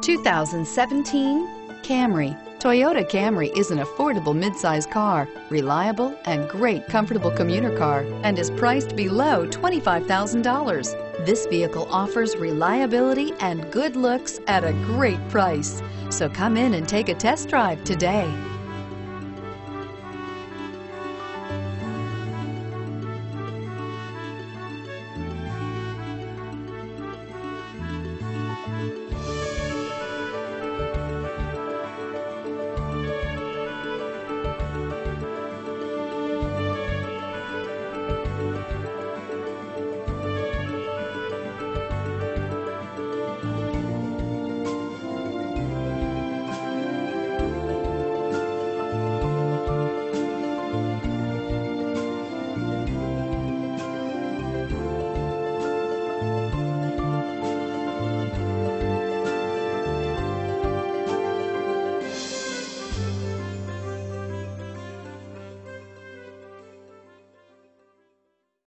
2017 Camry. Toyota Camry is an affordable midsize car, reliable and great comfortable commuter car, and is priced below $25,000. This vehicle offers reliability and good looks at a great price. So come in and take a test drive today.